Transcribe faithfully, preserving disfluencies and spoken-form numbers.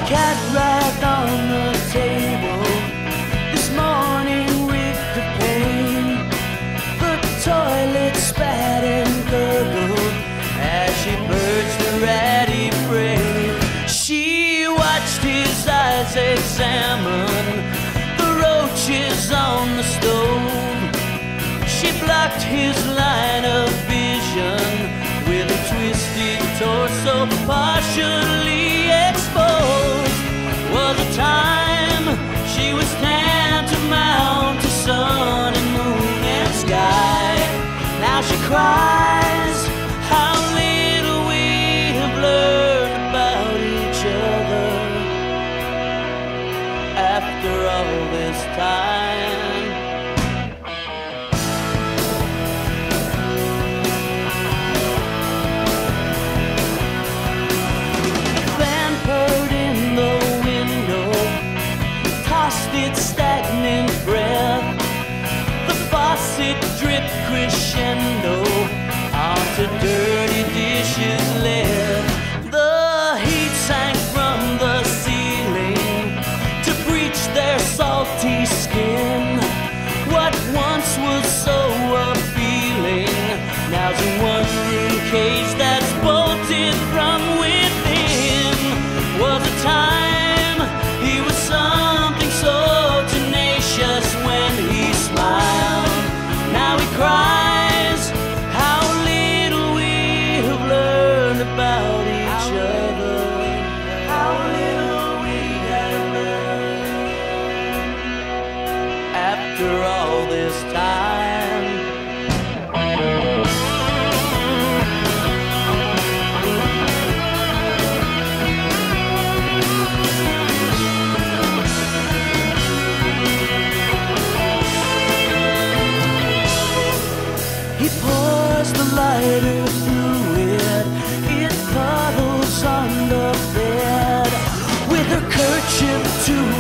cat right on the table. This morning reeked of pain. The toilet spat and gurgled as she purged the ratty brain. She watched his eyes examine the roaches on the stove. She blocked his line of vision with a twisted torso partially exposed. Was a time she was tantamount to sun and moon and sky. Now she cries how little we have learned about each other after all this time. Its stagnant breath, the faucet dripped crescendo onto dirty dishes left. The heat sank from the ceiling to breach their salty skin. What once was so appealing now's a one-room cage that's bolted from within. Was a time he was something so tenacious when he smiled. Now he cries how little we have learned about each other. How little we have learned after all this time. He pours the lighter fluid, it puddles on the bed. With her kerchief to